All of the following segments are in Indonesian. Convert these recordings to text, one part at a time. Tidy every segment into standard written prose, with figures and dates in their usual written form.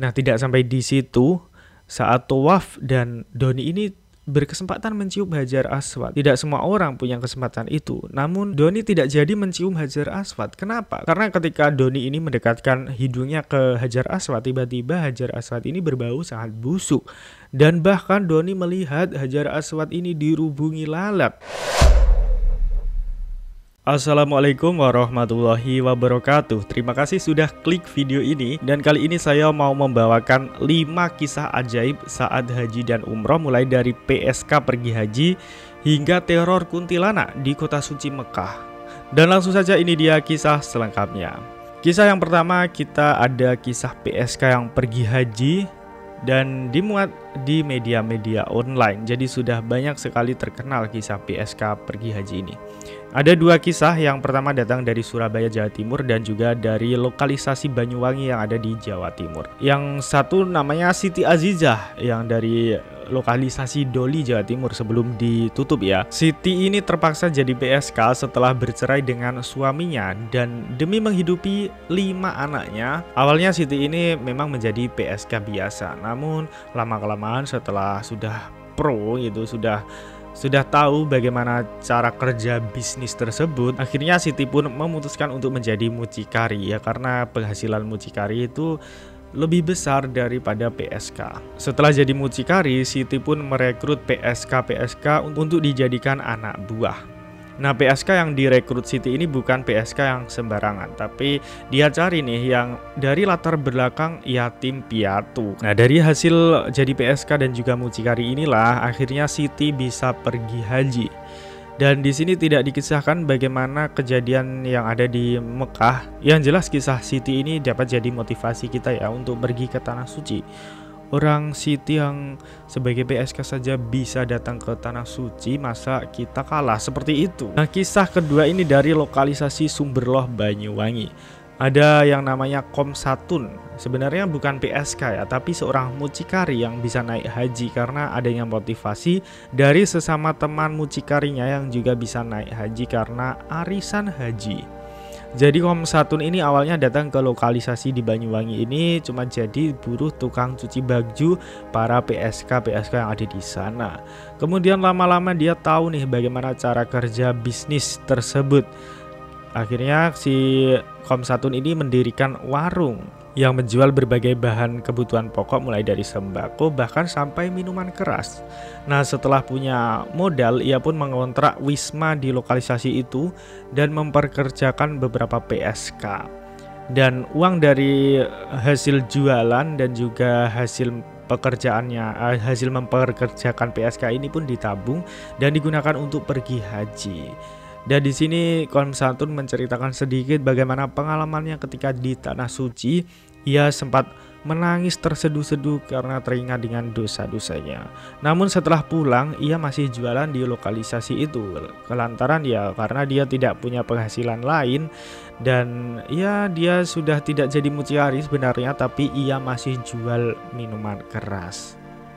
Nah, tidak sampai di situ, saat tawaf dan Doni ini berkesempatan mencium Hajar Aswad. Tidak semua orang punya kesempatan itu. Namun Doni tidak jadi mencium Hajar Aswad. Kenapa? Karena ketika Doni ini mendekatkan hidungnya ke Hajar Aswad, tiba-tiba Hajar Aswad ini berbau sangat busuk. Dan bahkan Doni melihat Hajar Aswad ini dirubungi lalat. Assalamualaikum warahmatullahi wabarakatuh. Terima kasih sudah klik video ini. Dan kali ini saya mau membawakan 5 kisah ajaib saat haji dan umroh, mulai dari PSK pergi haji hingga teror kuntilanak di kota suci Mekah. Dan langsung saja, ini dia kisah selengkapnya. Kisah yang pertama, kita ada kisah PSK yang pergi haji dan dimuat di media-media online. Jadi sudah banyak sekali terkenal kisah PSK pergi haji ini. Ada 2 kisah, yang pertama datang dari Surabaya, Jawa Timur, dan juga dari lokalisasi Banyuwangi yang ada di Jawa Timur. Yang satu namanya Siti Azizah yang dari lokalisasi Doli, Jawa Timur sebelum ditutup ya. Siti ini terpaksa jadi PSK setelah bercerai dengan suaminya dan demi menghidupi 5 anaknya. Awalnya Siti ini memang menjadi PSK biasa, namun lama-kelamaan setelah sudah pro gitu, sudah tahu bagaimana cara kerja bisnis tersebut, akhirnya Siti pun memutuskan untuk menjadi mucikari ya, karena penghasilan mucikari itu lebih besar daripada PSK. Setelah jadi mucikari, Siti pun merekrut PSK untuk dijadikan anak buah. Nah, PSK yang direkrut Siti ini bukan PSK yang sembarangan, tapi dia cari nih yang dari latar belakang yatim piatu. Nah, dari hasil jadi PSK dan juga mucikari inilah akhirnya Siti bisa pergi haji. Dan di sini tidak dikisahkan bagaimana kejadian yang ada di Mekah. Yang jelas kisah Siti ini dapat jadi motivasi kita ya untuk pergi ke tanah suci. Orang Siti yang sebagai PSK saja bisa datang ke tanah suci, masa kita kalah seperti itu? Nah, kisah kedua ini dari lokalisasi Sumberloh, Banyuwangi. Ada yang namanya Komsatun. Sebenarnya bukan PSK ya, tapi seorang mucikari yang bisa naik haji karena adanya motivasi dari sesama teman mucikarinya yang juga bisa naik haji karena arisan haji. Jadi Komsatun ini awalnya datang ke lokalisasi di Banyuwangi ini cuma jadi buruh tukang cuci baju para PSK yang ada di sana. Kemudian lama-lama dia tahu nih bagaimana cara kerja bisnis tersebut. Akhirnya si Komsatun ini mendirikan warung yang menjual berbagai bahan kebutuhan pokok, mulai dari sembako bahkan sampai minuman keras. Nah, setelah punya modal, ia pun mengontrak wisma di lokalisasi itu dan memperkerjakan beberapa PSK. Dan uang dari hasil jualan dan juga hasil pekerjaannya, hasil memperkerjakan PSK ini pun ditabung dan digunakan untuk pergi haji. Dan di sini Komsatun menceritakan sedikit bagaimana pengalamannya ketika di tanah suci. Ia sempat menangis terseduh-seduh karena teringat dengan dosa-dosanya. Namun setelah pulang, ia masih jualan di lokalisasi itu. Kelantaran ya karena dia tidak punya penghasilan lain. Dan ya dia sudah tidak jadi mucikari sebenarnya, tapi ia masih jual minuman keras.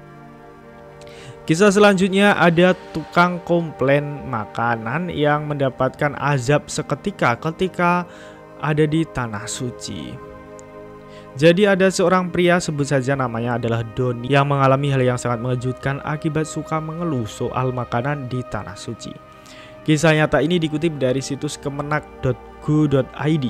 Kisah selanjutnya ada tukang komplain makanan yang mendapatkan azab seketika ketika ada di tanah suci. Jadi ada seorang pria, sebut saja namanya adalah Doni, yang mengalami hal yang sangat mengejutkan akibat suka mengeluh soal makanan di tanah suci. Kisah nyata ini dikutip dari situs kemenak.go.id.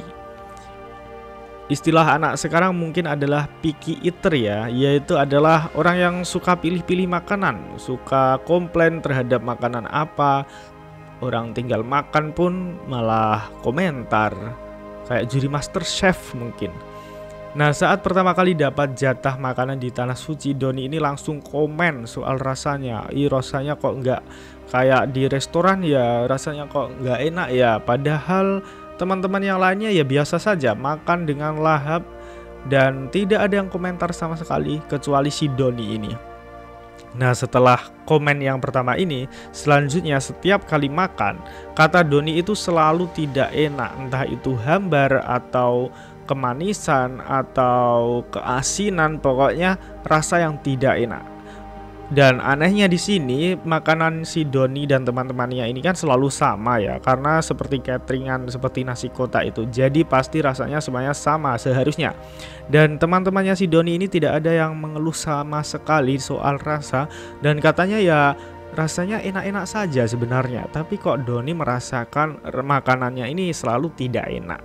Istilah anak sekarang mungkin adalah picky eater ya, yaitu adalah orang yang suka pilih-pilih makanan, suka komplain terhadap makanan apa, orang tinggal makan pun malah komentar, kayak juri master chef mungkin. Nah, saat pertama kali dapat jatah makanan di tanah suci, Doni ini langsung komen soal rasanya. Rasanya kok nggak kayak di restoran ya, rasanya kok nggak enak ya, padahal teman-teman yang lainnya ya biasa saja makan dengan lahap dan tidak ada yang komentar sama sekali kecuali si Doni ini. Nah, setelah komen yang pertama ini, selanjutnya setiap kali makan, kata Doni itu selalu tidak enak, entah itu hambar atau kemanisan atau keasinan, pokoknya rasa yang tidak enak. Dan anehnya di sini makanan si Doni dan teman-temannya ini kan selalu sama ya, karena seperti cateringan seperti nasi kotak itu. Jadi pasti rasanya semuanya sama seharusnya. Dan teman-temannya si Doni ini tidak ada yang mengeluh sama sekali soal rasa, dan katanya ya rasanya enak-enak saja sebenarnya. Tapi kok Doni merasakan makanannya ini selalu tidak enak.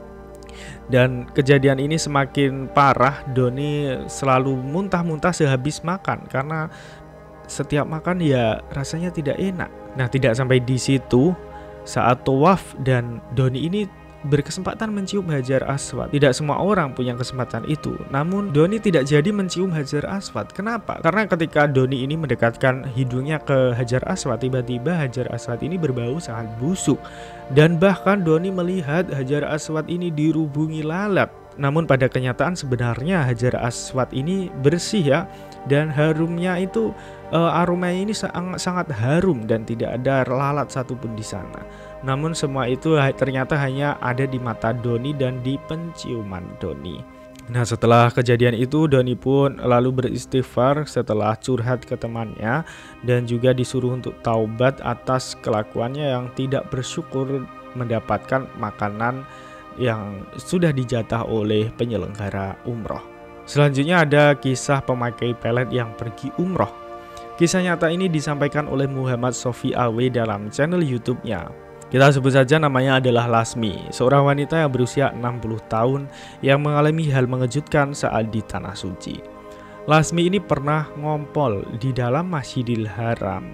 Dan kejadian ini semakin parah, Doni selalu muntah-muntah sehabis makan karena setiap makan ya rasanya tidak enak. Nah, tidak sampai di situ, saat tawaf dan Doni ini berkesempatan mencium Hajar Aswad. Tidak semua orang punya kesempatan itu. Namun Doni tidak jadi mencium Hajar Aswad. Kenapa? Karena ketika Doni ini mendekatkan hidungnya ke Hajar Aswad, tiba-tiba Hajar Aswad ini berbau sangat busuk. Dan bahkan Doni melihat Hajar Aswad ini dirubungi lalat. Namun pada kenyataan sebenarnya Hajar Aswad ini bersih ya. Dan harumnya itu aromanya ini sangat harum dan tidak ada lalat satupun di sana. Namun semua itu ternyata hanya ada di mata Doni dan di penciuman Doni. Nah, setelah kejadian itu Doni pun lalu beristighfar setelah curhat ke temannya dan juga disuruh untuk taubat atas kelakuannya yang tidak bersyukur mendapatkan makanan yang sudah dijatah oleh penyelenggara umroh. Selanjutnya ada kisah pemakai pelet yang pergi umroh. Kisah nyata ini disampaikan oleh Muhammad Sofi Awe dalam channel YouTube-nya. Kita sebut saja namanya adalah Lasmi, seorang wanita yang berusia 60 tahun yang mengalami hal mengejutkan saat di Tanah Suci. Lasmi ini pernah ngompol di dalam Masjidil Haram.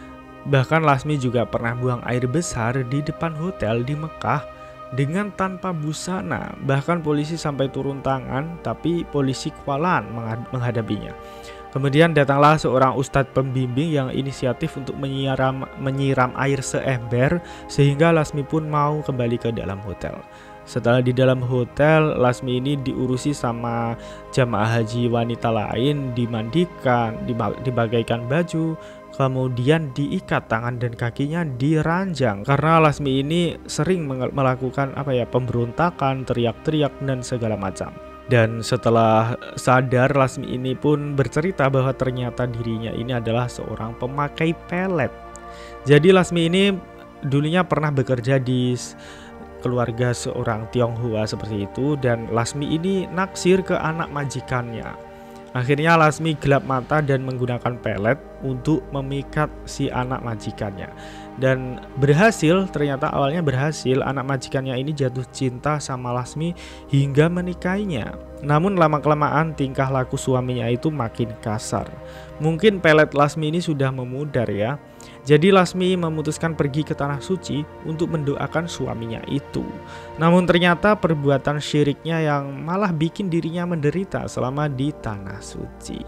Bahkan Lasmi juga pernah buang air besar di depan hotel di Mekah dengan tanpa busana. Bahkan polisi sampai turun tangan, tapi polisi kewalahan menghadapinya. Kemudian datanglah seorang ustadz pembimbing yang inisiatif untuk menyiram air seember sehingga Lasmi pun mau kembali ke dalam hotel. Setelah di dalam hotel, Lasmi ini diurusi sama jamaah haji wanita lain, dimandikan, dibagaikan baju, kemudian diikat tangan dan kakinya diranjang karena Lasmi ini sering melakukan pemberontakan, teriak-teriak dan segala macam. Dan setelah sadar, Lasmi ini pun bercerita bahwa ternyata dirinya ini adalah seorang pemakai pelet. Jadi Lasmi ini dulunya pernah bekerja di keluarga seorang Tionghoa seperti itu, dan Lasmi ini naksir ke anak majikannya. Akhirnya Lasmi gelap mata dan menggunakan pelet untuk memikat si anak majikannya. Dan berhasil, ternyata awalnya berhasil, anak majikannya ini jatuh cinta sama Lasmi hingga menikahinya. Namun lama-kelamaan tingkah laku suaminya itu makin kasar. Mungkin pelet Lasmi ini sudah memudar ya. Jadi Lasmi memutuskan pergi ke Tanah Suci untuk mendoakan suaminya itu. Namun ternyata perbuatan syiriknya yang malah bikin dirinya menderita selama di Tanah Suci.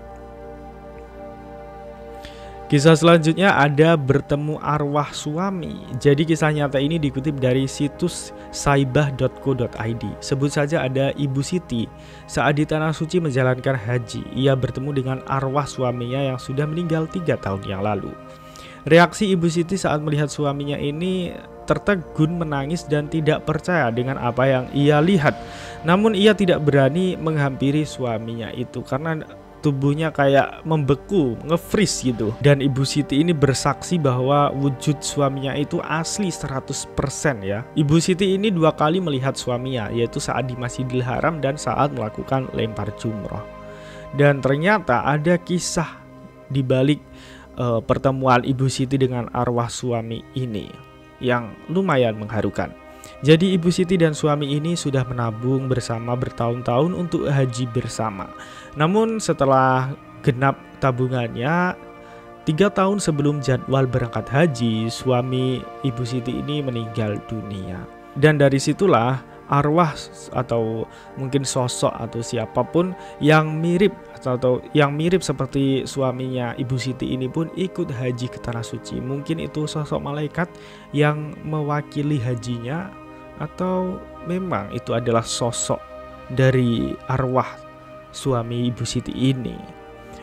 Kisah selanjutnya ada bertemu arwah suami. Jadi kisah nyata ini dikutip dari situs saibah.co.id. Sebut saja ada Ibu Siti. Saat di Tanah Suci menjalankan haji, ia bertemu dengan arwah suaminya yang sudah meninggal 3 tahun yang lalu. Reaksi Ibu Siti saat melihat suaminya ini tertegun, menangis dan tidak percaya dengan apa yang ia lihat. Namun ia tidak berani menghampiri suaminya itu karena tubuhnya kayak membeku, nge-freeze gitu. Dan Ibu Siti ini bersaksi bahwa wujud suaminya itu asli 100% ya. Ibu Siti ini 2 kali melihat suaminya, yaitu saat di Masjidil Haram dan saat melakukan lempar jumroh. Dan ternyata ada kisah di balik pertemuan Ibu Siti dengan arwah suami ini yang lumayan mengharukan. Jadi Ibu Siti dan suami ini sudah menabung bersama bertahun-tahun untuk haji bersama. Namun setelah genap tabungannya, 3 tahun sebelum jadwal berangkat haji, suami Ibu Siti ini meninggal dunia. Dan dari situlah arwah atau mungkin sosok atau siapapun yang mirip seperti suaminya Ibu Siti ini pun ikut haji ke Tanah Suci. Mungkin itu sosok malaikat yang mewakili hajinya, atau memang itu adalah sosok dari arwah suami Ibu Siti ini.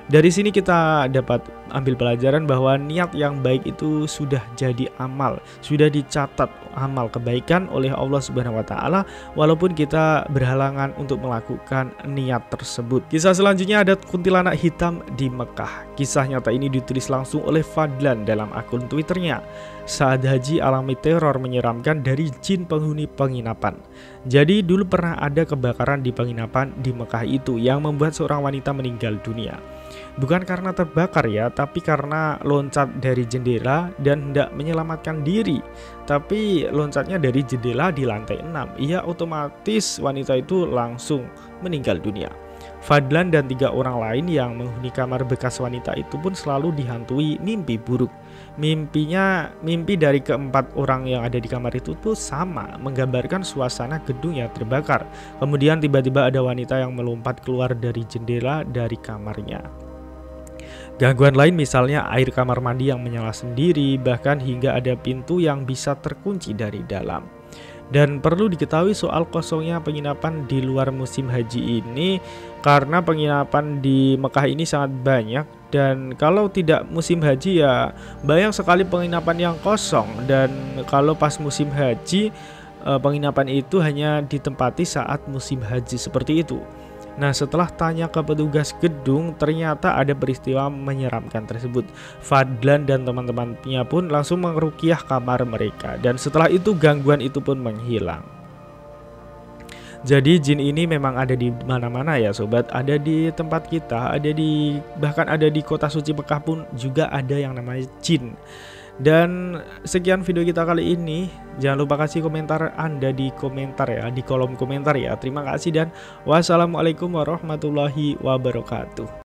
Dari sini kita dapat ambil pelajaran bahwa niat yang baik itu sudah jadi amal, sudah dicatat amal kebaikan oleh Allah Subhanahu wa taala walaupun kita berhalangan untuk melakukan niat tersebut. Kisah selanjutnya ada kuntilanak hitam di Mekah. Kisah nyata ini ditulis langsung oleh Fadlan dalam akun Twitternya. Saat haji alami teror menyeramkan dari jin penghuni penginapan. Jadi dulu pernah ada kebakaran di penginapan di Mekah itu yang membuat seorang wanita meninggal dunia. Bukan karena terbakar ya, tapi karena loncat dari jendela dan hendak menyelamatkan diri. Tapi loncatnya dari jendela di lantai 6. Ia otomatis wanita itu langsung meninggal dunia. Fadlan dan 3 orang lain yang menghuni kamar bekas wanita itu pun selalu dihantui mimpi buruk. Mimpi dari keempat orang yang ada di kamar itu tuh sama, menggambarkan suasana gedung yang terbakar. Kemudian tiba-tiba ada wanita yang melompat keluar dari jendela dari kamarnya. Gangguan lain misalnya air kamar mandi yang menyala sendiri, bahkan hingga ada pintu yang bisa terkunci dari dalam. Dan perlu diketahui soal kosongnya penginapan di luar musim haji ini, karena penginapan di Mekah ini sangat banyak, dan kalau tidak musim haji ya banyak sekali penginapan yang kosong. Dan kalau pas musim haji, penginapan itu hanya ditempati saat musim haji seperti itu. Nah, setelah tanya ke petugas gedung, ternyata ada peristiwa menyeramkan tersebut. Fadlan dan teman-temannya pun langsung meruqyah kamar mereka, dan setelah itu gangguan itu pun menghilang. Jadi jin ini memang ada di mana-mana ya sobat, ada di tempat kita, bahkan ada di kota suci Mekah pun juga ada yang namanya jin. Dan sekian video kita kali ini. Jangan lupa kasih komentar Anda di komentar ya, di kolom komentar ya. Terima kasih dan wassalamualaikum warahmatullahi wabarakatuh.